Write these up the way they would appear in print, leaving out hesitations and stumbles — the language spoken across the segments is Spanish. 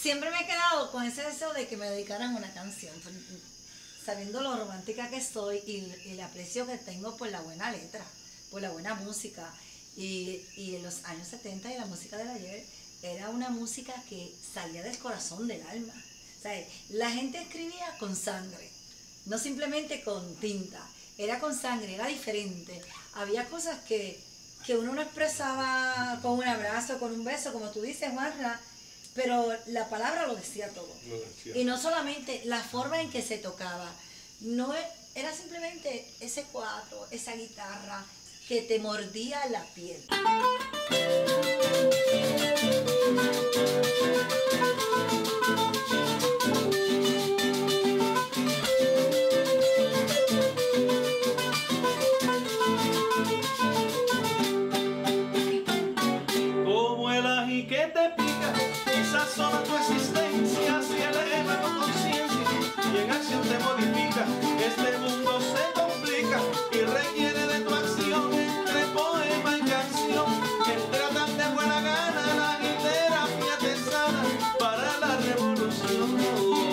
siempre me he quedado con ese deseo de que me dedicaran una canción, sabiendo lo romántica que soy y el aprecio que tengo por la buena letra, por la buena música. Y en los años 70 y la música del ayer era una música que salía del corazón, del alma. O sea, la gente escribía con sangre, no simplemente con tinta, era con sangre, era diferente. Había cosas que uno no expresaba con un abrazo, con un beso, como tú dices, Juanra, pero la palabra lo decía todo. Y no solamente la forma en que se tocaba, no era simplemente ese cuatro, esa guitarra que te mordía la piel. Como el ají que te pica, sazona tu existencia, si eleva tu conciencia y en acción te modifica. Este mundo se complica y requiere de tu acción, de poema y canción que tratan de buena gana la terapia te sana para la revolución.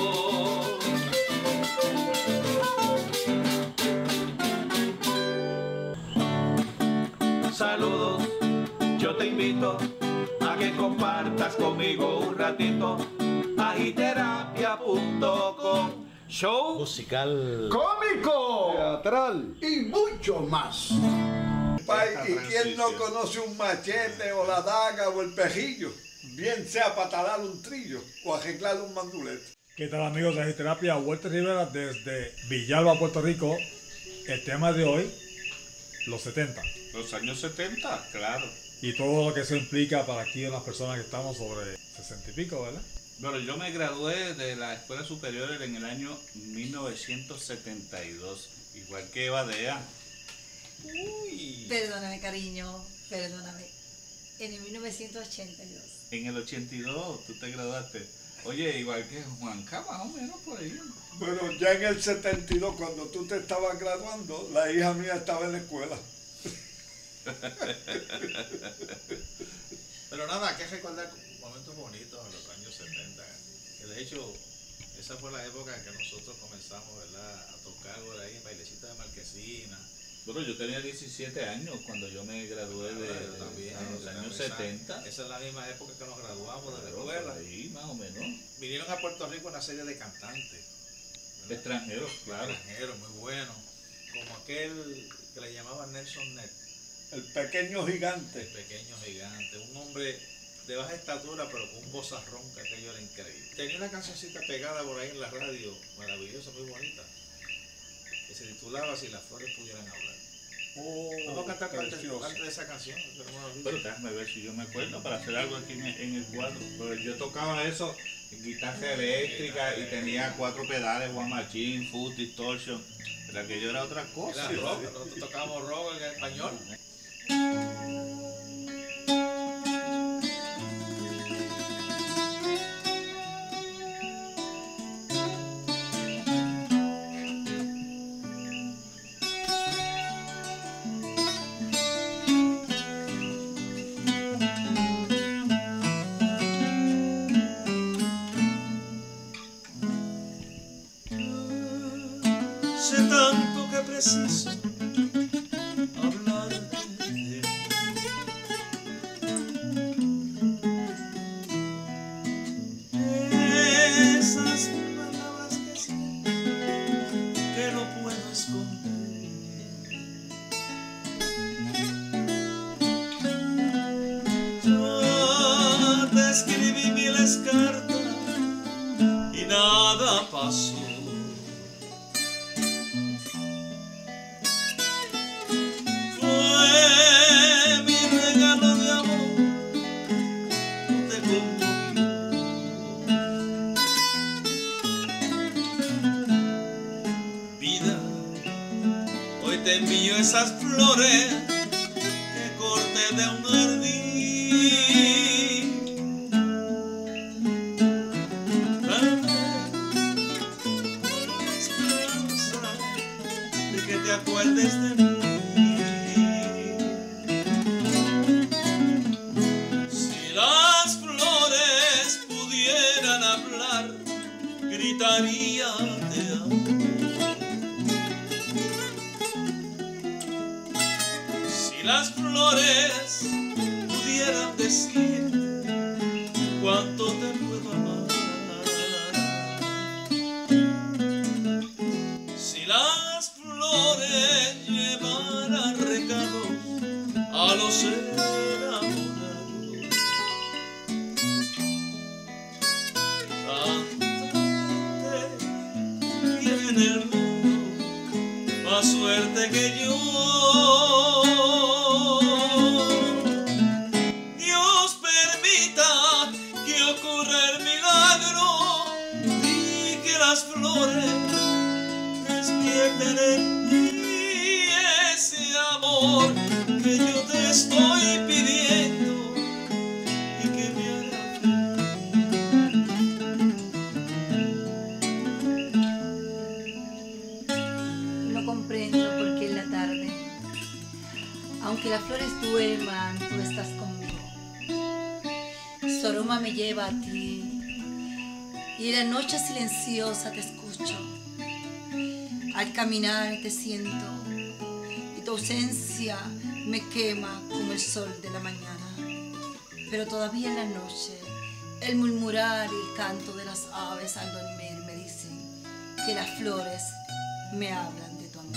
Saludos, yo te invito a que compartas conmigo un ratito. Agiterapia.com. Show musical, cómico, teatral y mucho más. ¿Y quién no conoce un machete o la daga o el pejillo? Bien sea para talar un trillo o arreglar un mandulete. ¿Qué tal, amigos de Agiterapia? Walter Rivera desde Villalba, Puerto Rico. El tema de hoy, los 70. Los años 70, claro. Y todo lo que eso implica para aquí en las personas que estamos sobre 60 y pico, ¿verdad? Bueno, yo me gradué de la escuela superior en el año 1972, igual que Eva Dea. Uy. Perdóname, cariño, perdóname. En el 1982. En el 82 tú te graduaste. Oye, igual que Juanca, más o menos por ahí. Bueno, ya en el 72, cuando tú te estabas graduando, la hija mía estaba en la escuela. Pero nada, hay que recordar momentos bonitos en los años 70, que de hecho esa fue la época en que nosotros comenzamos, ¿verdad?, a tocar por ahí en bailecitos de marquesina. Bueno, yo tenía 17 años cuando yo me gradué También, en los años 70. Esa es la misma época que nos graduamos de la escuela. Ahí, más o menos. Vinieron a Puerto Rico una serie de cantantes, ¿verdad?, Extranjeros, claro. extranjeros muy buenos, como aquel que le llamaban Nelson Ned. El pequeño gigante. El pequeño gigante, un hombre de baja estatura pero con un vozarrón que aquello era increíble. Tenía una cancioncita pegada por ahí en la radio, maravillosa, muy bonita, que se titulaba Si las flores pudieran hablar. Vamos a cantar parte de esa canción. Pero déjame ver si yo me acuerdo para hacer algo aquí en el cuadro. Pero yo tocaba eso, guitarra eléctrica y tenía 4 pedales, one machine, foot, distortion. Pero aquello era otra cosa. Era rock, nosotros tocábamos rock en español. Sé tanto que preciso hablar de esas palabras que sé que no puedo esconder. Yo te escribí miles cartas y nada pasó. Te envío esas flores que corté de un jardín. Con la esperanza de que te acuerdes de mí. Si las flores pudieran oyeran hablar, gritaría te amo. Si las flores pudieran decirte cuánto te puedo amar, si las flores llevaran recados a los enamorados, en el mundo más suerte que yo. Dios permita que ocurra el milagro y que las flores despierten en ti ese amor que yo te estoy pidiendo y que me hará comprendo porque en la tarde, aunque las flores duerman, tú estás conmigo. Su aroma me lleva a ti y en la noche silenciosa te escucho. Al caminar te siento y tu ausencia me quema como el sol de la mañana. Pero todavía en la noche, el murmurar y el canto de las aves al dormir me dicen que las flores me hablan de tu amor.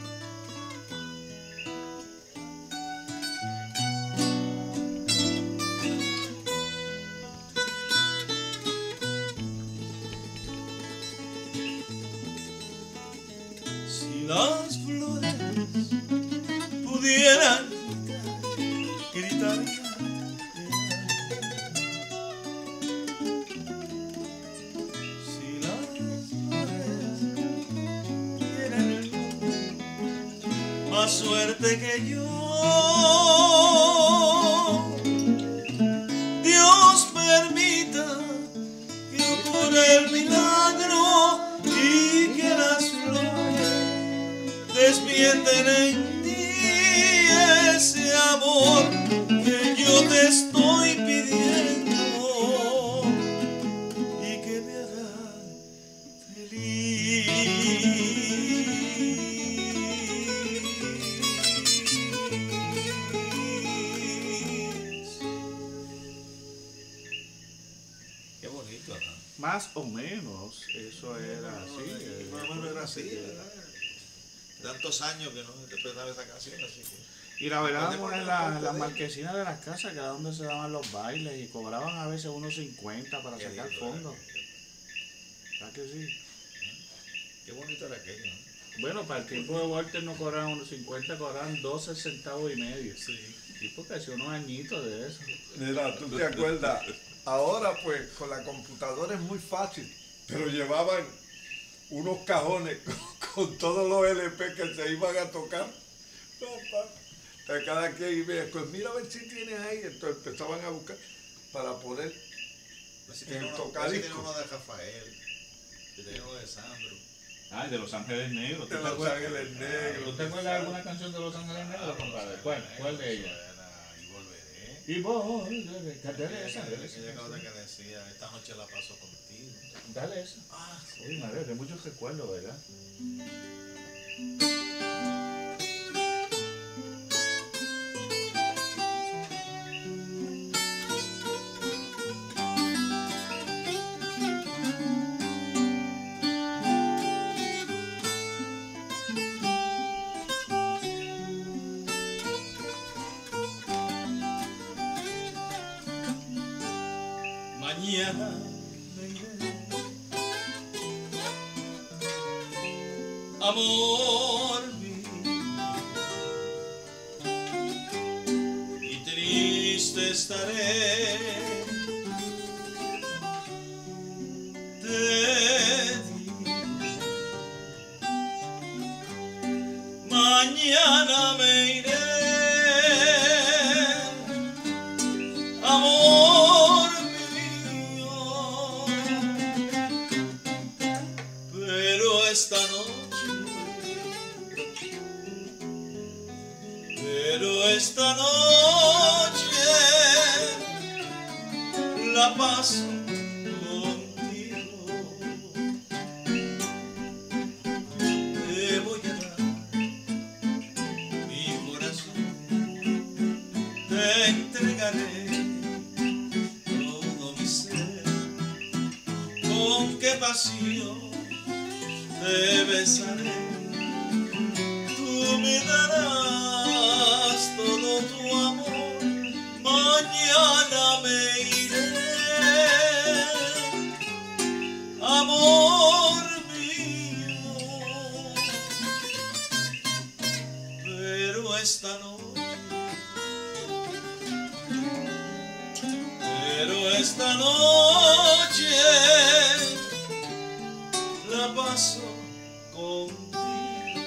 Si las flores pudieran gritar, si las flores tienen el mundo más suerte que yo, Dios permita que ocurra el milagro y que las flores despierten en ti ese amor que yo te estoy pidiendo y que me hará feliz. Qué bonito, ¿no? Más o menos, eso era así. Más o menos era así, ¿verdad? Tantos años que no interpretaba esa canción, así que... Y la velábamos en las marquesinas de las casas, que era donde se daban los bailes, y cobraban a veces unos 50 para Qué sacar lindo, fondos. ¿Verdad que sí? Qué bonito era aquello, ¿no? Bueno, para el tiempo de Walter no cobraban unos 50, cobraban 12 centavos y medio. Sí. Y porque hacía unos añitos de eso. Mira, tú te acuerdas, ahora pues con la computadora es muy fácil, pero llevaban unos cajones con todos los LP que se iban a tocar. Cada quien iba, pues mira a ver si tienes ahí, entonces empezaban a buscar para poder Así en tenía tocadiscos. uno de Rafael, y tenía uno de Sandro. Ah, de Los Ángeles Negros. De Los Ángeles Negros. ¿Tú te acuerdas de alguna canción de Los Ángeles Negros, compadre? ¿Cuál de ellas? Y volveré. Y volveré. Dale esa, dale esa. Ella canta que decía, esta noche la paso contigo. Dale esa. Ah, sí. Uy, madre, de muchos recuerdos, ¿verdad? Mañana me iré, amor mío, y triste estaré de ti. Mañana me iré, amor mío, pero esta noche la paso contigo. con qué pasión te besaré. Tú me darás todo tu amor, mañana me iré. Amor mío, pero esta noche la paso contigo.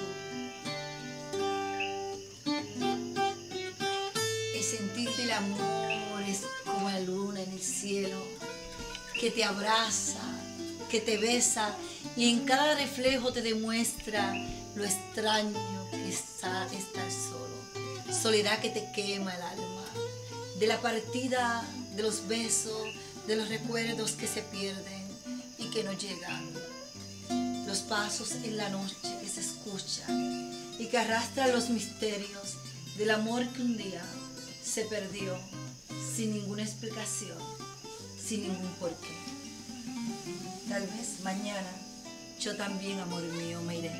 El sentir del amor es como la luna en el cielo, que te abraza, que te besa y en cada reflejo te demuestra lo extraño que está estar solo. Soledad que te quema el alma, de la partida, de los besos, de los recuerdos que se pierden y que no llegan. Los pasos en la noche que se escuchan y que arrastran los misterios del amor que un día se perdió sin ninguna explicación, sin ningún porqué. Tal vez mañana yo también, amor mío, me iré.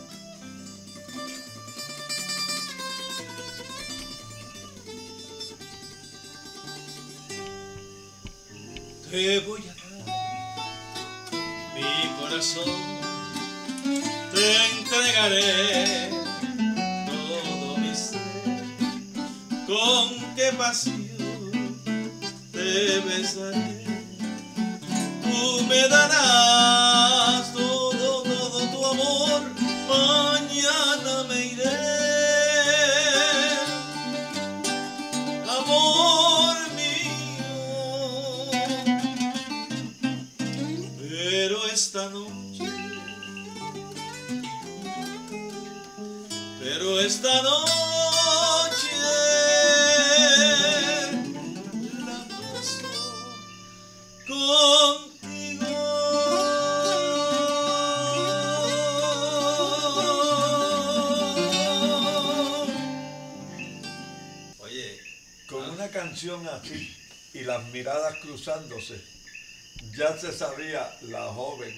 Te voy a dar mi corazón, te entregaré todo mi ser, con qué pasión te besaré. Tú me darás todo tu amor, mañana me iré. Amor mío, pero esta noche la paso contigo. Oye, Con una canción así y las miradas cruzándose, ya se sabía, la joven,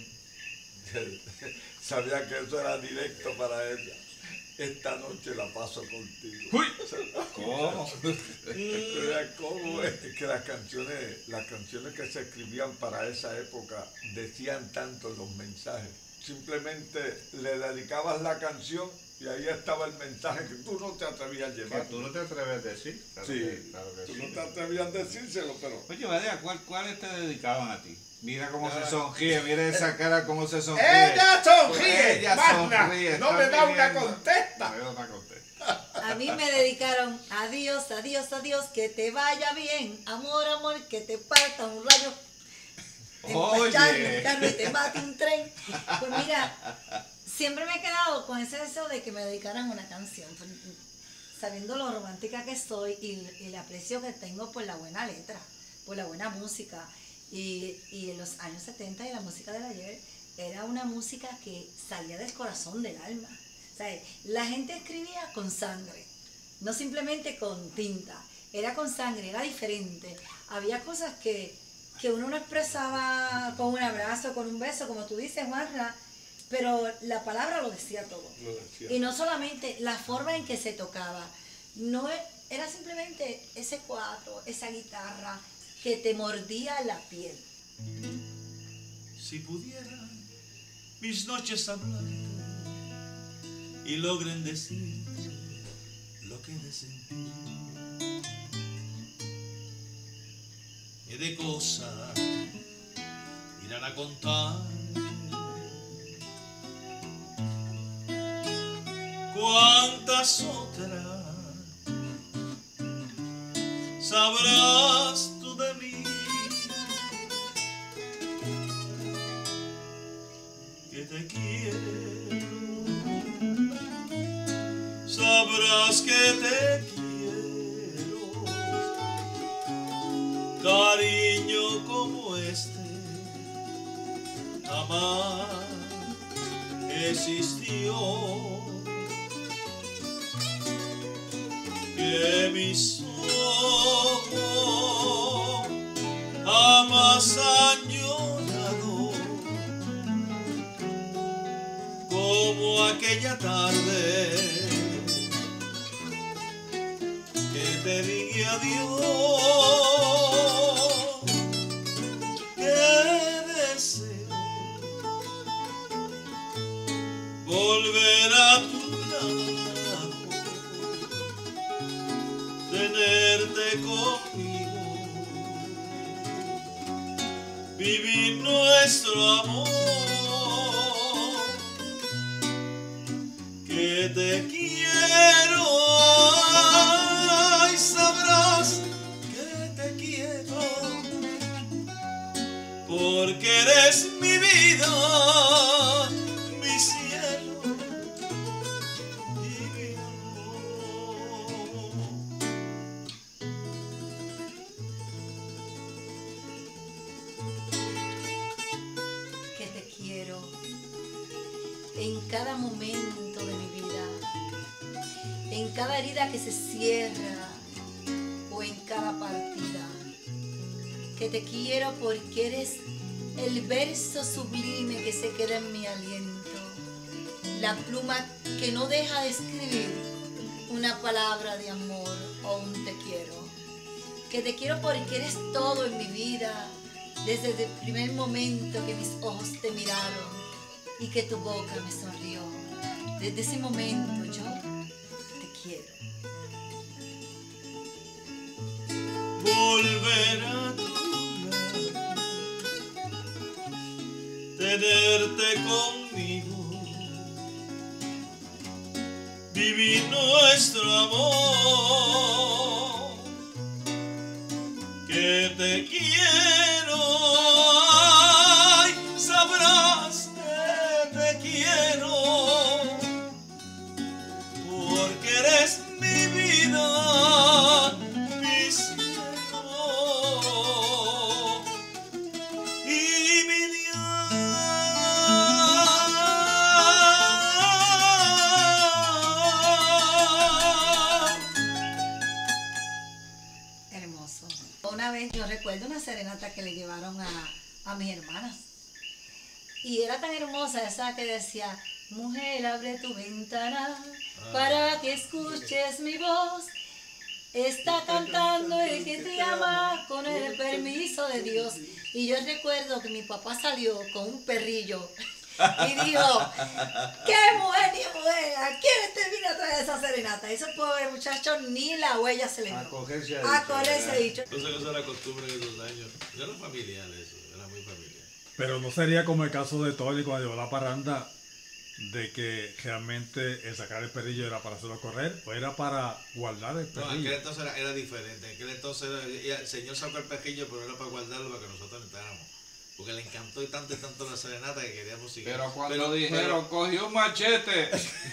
sabía que eso era directo para ella. Esta noche la paso contigo. ¡Uy! ¿Cómo? ¿Cómo es que las canciones que se escribían para esa época decían tanto en los mensajes? Simplemente le dedicabas la canción y ahí estaba el mensaje que tú no te atrevías a llevar. Que tú no te atreves a decir. Claro Sí, claro que tú sí. no te atrevías a decírselo, pero... Oye, Badea, ¿cuáles te dedicaban a ti? Mira cómo se sonríe, mira esa cara cómo se sonríe. ¡Ella sonríe! Ella ¡Magna! sonríe, ¡No está me da una pidiendo. contesta! Me da una contesta. A mí me dedicaron adiós, adiós, adiós, que te vaya bien, amor, amor, que te parta un rayo. Oye. Un carro y te mate un tren. Pues mira, siempre me he quedado con ese deseo de que me dedicaran una canción, sabiendo lo romántica que soy y el aprecio que tengo por la buena letra, por la buena música. Y en los años 70 y la música del ayer era una música que salía del corazón, del alma. O sea, la gente escribía con sangre, no simplemente con tinta, era con sangre, era diferente. Había cosas que uno no expresaba con un abrazo, con un beso, como tú dices, Juanra, pero la palabra lo decía todo. Y no solamente la forma en que se tocaba, no era simplemente ese cuatro, esa guitarra que te mordía la piel. si pudiera mis noches hablarte y logren decirte lo que he de sentir, y de cosas irán a contar, cuántas otras sabrás tú de mí, que te quiero, sabrás que te quiero, cariño como este jamás existió, que mis ojos jamás han llorado aquella tarde que te dije adiós, que deseo volver a tu lado, tenerte conmigo, vivir nuestro amor, que te quiero, ay, sabrás que te quiero, porque eres mi vida, mi cielo y mi amor. Que te quiero en cada momento de mi vida, en cada herida que se cierra o en cada partida. Que te quiero porque eres el verso sublime que se queda en mi aliento, la pluma que no deja de escribir una palabra de amor o un te quiero. Que te quiero porque eres todo en mi vida, desde el primer momento que mis ojos te miraron y que tu boca me sonrió. Desde ese momento yo te quiero. Volver a tu lado, tenerte conmigo, vivir nuestro amor, que te quiero, ay, sabrás que te quiero, porque eres mi vida, mi cielo y mi Hermoso. Una vez yo recuerdo una serenata que le llevaron a mis hermanas. Y era tan hermosa esa que decía: mujer, abre tu ventana para que escuches mi voz. Está cantando el que te ama con el permiso de Dios. Y yo recuerdo que mi papá salió con un perrillo y dijo: ¡qué mujer ni mujer! ¿A quién te vino a traer esa serenata? Ese pobre muchacho ni la huella se le dio. A cogerse a A dicho, cogerse ¿verdad? dicho. Entonces eso era costumbre en esos años. Era familiar eso, era muy familiar. Pero no sería como el caso de Tony cuando llevó la parranda, de que realmente el sacar el perrillo era para hacerlo correr o era para guardar el No, en aquel perrillo. entonces era diferente. En aquel entonces el señor sacó el pejillo, pero era para guardarlo para que nosotros entráramos. Porque le encantó y tanto la serenata que queríamos seguir. Pero cuando dijeron, cogió un machete.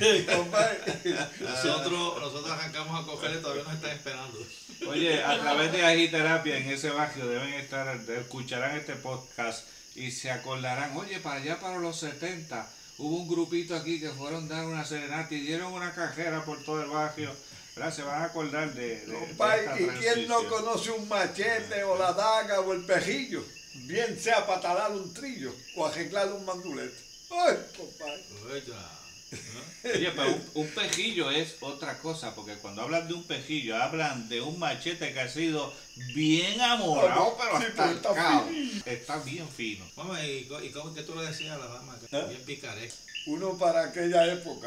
nosotros arrancamos a cogerle, todavía nos están esperando. Oye, a través de Agiterapia en ese barrio deben estar, escucharán este podcast y se acordarán, oye, para allá para los 70 hubo un grupito aquí que fueron a dar una serenata y dieron una cajera por todo el barrio. ¿Verdad? Se van a acordar de Compadre, esta ¿y quién no transición. conoce un machete o la daga o el pejillo? Bien sea para talar un trillo o arreglar un mandulete. Ay, compadre. Oye, pero un pejillo es otra cosa, porque cuando hablan de un pejillo, hablan de un machete que ha sido bien amorado, pero Sí, hasta pero el está cao. Está bien fino. Vamos, ¿y cómo que tú le decías a la dama? Que ¿Eh? bien picaré. Uno para aquella época,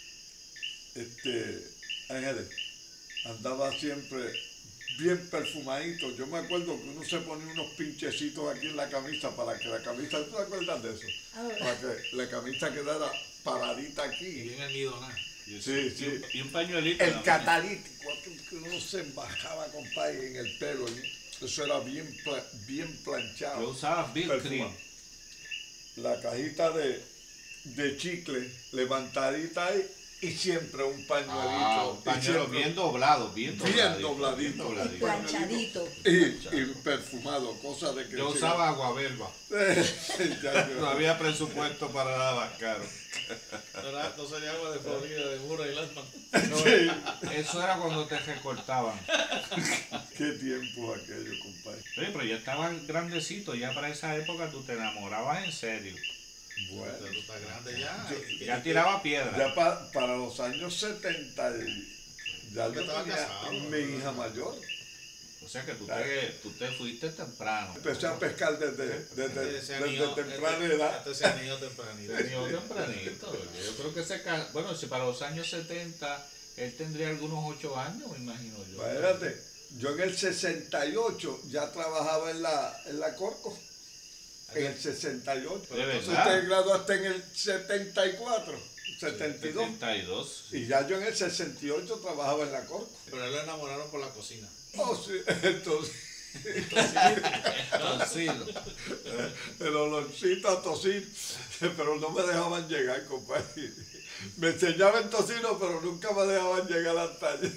Ángeles, andaba siempre bien perfumadito. Yo me acuerdo que uno se ponía unos pinchecitos aquí en la camisa para que la camisa, ¿tú te acuerdas de eso? Para que la camisa quedara paradita Y aquí. bien almidonada. Sí, sí. Y un pañuelito. El ¿no? catalítico, que uno se embajaba, compadre, en el pelo. Eso era bien Yo planchado. usaba Bill Perfumado. Cream. La cajita de chicle levantadita ahí y siempre un pañuelito. Ah, un y pañuelo siempre bien doblado, bien dobladito. bien dobladito. Planchadito. y perfumado, cosa de que... Yo usaba aguavelva. No había presupuesto para nada más caro. No sería agua de Florida, de burra y lasma. Eso era cuando te recortaban. Qué tiempo aquello, compadre. Oye, pero ya estabas grandecito, ya para esa época tú te enamorabas en serio. Bueno, Pero tú estás grande ya. Ya tiraba piedra. ya para los años 70, ya Porque yo estaba tenía casado, mi hija mayor. O sea que tú te fuiste temprano. Empecé a pescar desde temprana edad. Este se niño tempranito. Tenía tempranito. Yo creo que bueno, si para los años 70 él tendría algunos 8 años, me imagino yo. Espérate, yo en el 68 ya trabajaba en la Corco. En el 68. ¿De Entonces verdad? usted graduaste en el 74, 72. 72. Y ya yo en el 68 trabajaba en la Corco. Pero él lo enamoraron por la cocina. Oh, sí, entonces Tocino. el olorcito a tocino, pero no me dejaban llegar, compadre. Me enseñaban tocino, pero nunca me dejaban llegar hasta allí.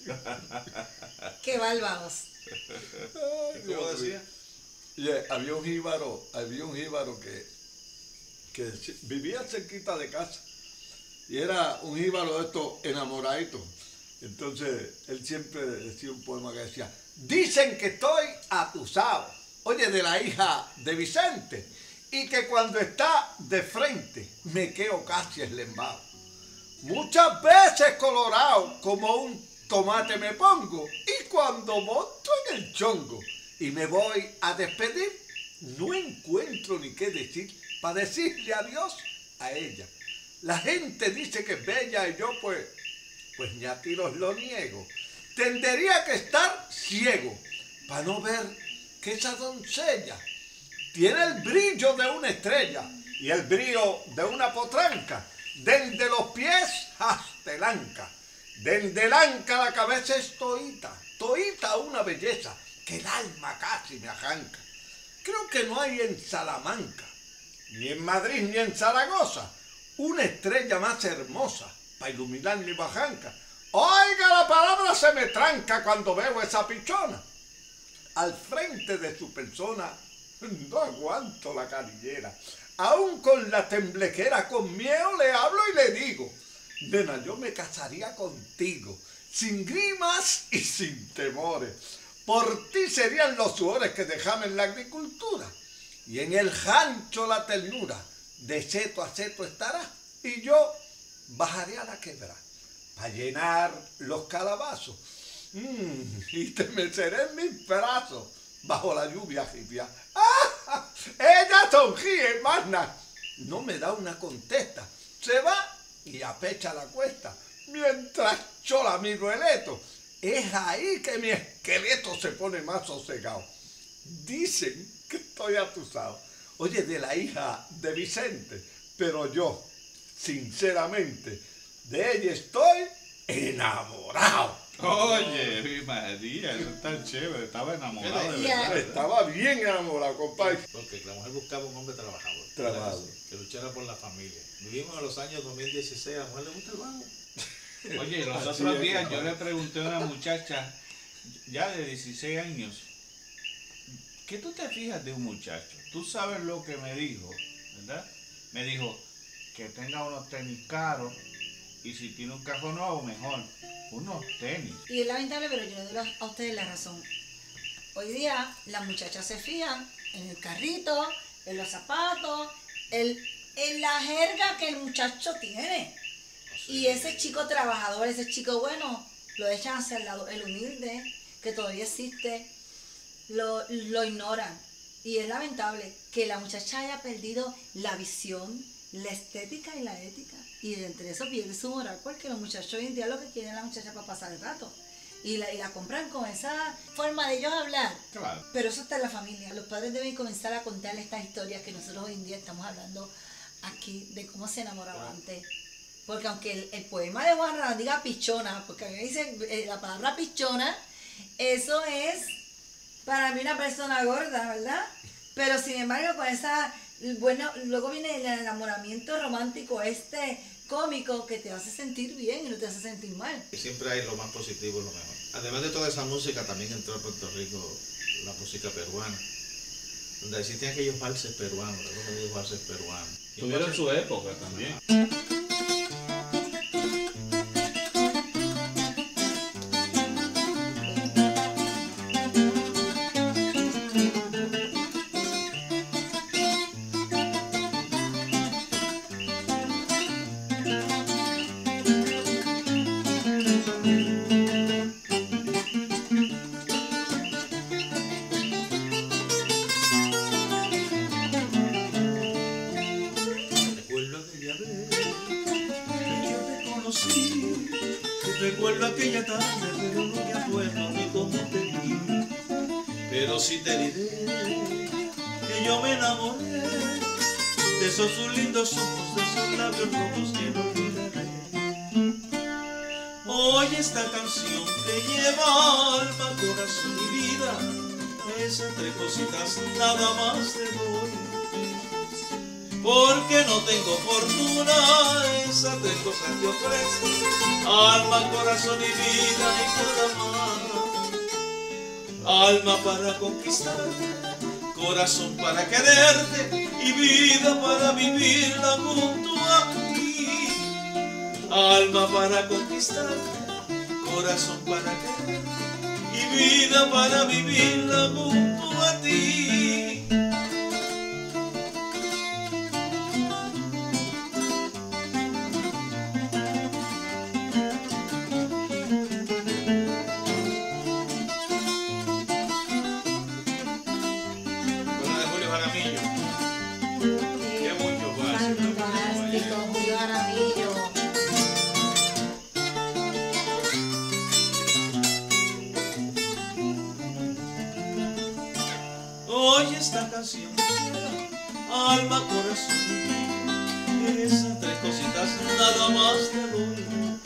Qué bárbaros. Ay, ¿Cómo Dios decía? mío. Y había un jíbaro que vivía cerquita de casa. Y era un jíbaro de estos enamoraditos. Entonces, él siempre decía un poema que decía: dicen que estoy atusado, oye, de la hija de Vicente, y que cuando está de frente me quedo casi eslembado. Muchas veces colorado como un tomate me pongo, y cuando monto en el chongo y me voy a despedir, no encuentro ni qué decir para decirle adiós a ella. La gente dice que es bella y yo pues ni a tiros lo niego. Tendría que estar ciego para no ver que esa doncella tiene el brillo de una estrella y el brillo de una potranca, desde los pies hasta el anca. Desde el anca la cabeza es toita una belleza que el alma casi me arranca. Creo que no hay en Salamanca, ni en Madrid, ni en Zaragoza, una estrella más hermosa para iluminar mi bajanca. Oiga, la palabra se me tranca cuando veo esa pichona. Al frente de su persona no aguanto la carillera. Aún con la temblequera, con miedo le hablo y le digo: nena, yo me casaría contigo, sin grimas y sin temores. Por ti serían los sudores que dejamos en la agricultura. Y en el rancho la ternura de seto a seto estará. Y yo bajaré a la quebrada para llenar los calabazos. Y te meceré en mis brazos bajo la lluvia jibia. ¡Ah! Ella sonríe, mana. No me da una contesta. Se va y apecha la cuesta. Mientras yo la miro el eto. Es ahí que mi esqueleto se pone más sosegado. Dicen que estoy atusado, oye, de la hija de Vicente, pero yo, sinceramente, de ella estoy enamorado. Oye, mi María, eso es tan chévere. Estaba enamorado de Ya. verdad. Estaba bien enamorado, compadre. Porque la mujer buscaba un hombre trabajador. Trabajador. Que luchara por la familia. Vivimos en los años 2016, a la mujer le gusta el vago. Oye, los Así otros es, días yo compadre. le pregunté a una muchacha ya de 16 años, ¿qué tú te fijas de un muchacho? Tú sabes lo que me dijo, ¿verdad? Me dijo que tenga unos tenis caros y si tiene un cajón nuevo, mejor. Unos tenis. Y es lamentable, pero yo le doy a ustedes la razón. Hoy día las muchachas se fían en el carrito, en los zapatos, en la jerga que el muchacho tiene. Y ese chico trabajador, ese chico bueno, lo echan hacia el lado, el humilde, que todavía existe, lo ignoran. Y es lamentable que la muchacha haya perdido la visión, la estética y la ética. Y de entre eso pierde su moral, porque los muchachos hoy en día lo que quieren es la muchacha para pasar el rato. Y la compran con esa forma de ellos hablar. Claro. Pero eso está en la familia. Los padres deben comenzar a contarle estas historias que nosotros hoy en día estamos hablando aquí, de cómo se enamoraba antes. Porque aunque el poema de Juan Ramón diga pichona, porque a mí me dicen la palabra pichona, eso es para mí una persona gorda, ¿verdad? Pero sin embargo, con esa, bueno, luego viene el enamoramiento romántico, cómico, que te hace sentir bien y no te hace sentir mal. Y siempre hay lo más positivo y lo mejor. Además de toda esa música, también entró a Puerto Rico la música peruana, donde existían aquellos valses peruanos, aquellos valses peruanos. Y Tuvieron su época también. aquella tarde, pero no me acuerdo ni cómo te vi. Pero sí te diré que yo me enamoré de esos sus lindos ojos, de esos labios rojos que no olvidaré. Oye esta canción que lleva alma, corazón y vida, esas tres cositas nada más te doy. Porque no tengo fortuna, esas tres cosas te ofrezco, alma, corazón y vida y nada más. Alma para conquistarte, corazón para quererte y vida para vivirla junto a ti. Alma para conquistarte, corazón para quererte y vida para vivirla junto a ti. Fantástico, Julio Jaramillo. Oye esta canción, alma, corazón y vida, esas tres cositas nada más te doy.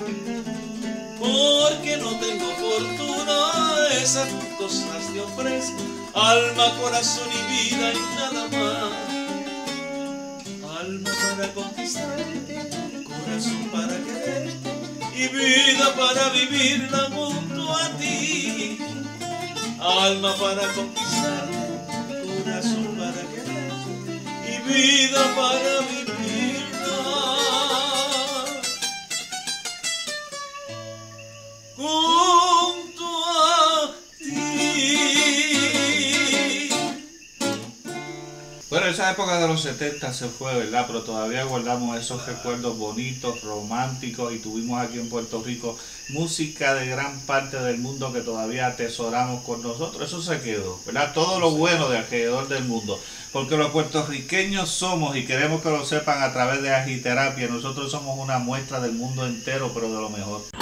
Porque no tengo fortuna, esas cosas te ofrezco, alma, corazón y vida y nada más. Alma para conquistarte, corazón para quererte y vida para vivirla junto a ti. Alma para conquistarte, corazón para quererte y vida para vivirla junto a ti. Bueno, esa época de los 70 se fue, ¿verdad? Pero todavía guardamos esos recuerdos bonitos, románticos, y tuvimos aquí en Puerto Rico música de gran parte del mundo que todavía atesoramos con nosotros. Eso se quedó, ¿verdad? Todo lo bueno de alrededor del mundo. Porque los puertorriqueños somos, y queremos que lo sepan a través de Agiterapia, nosotros somos una muestra del mundo entero, pero de lo mejor.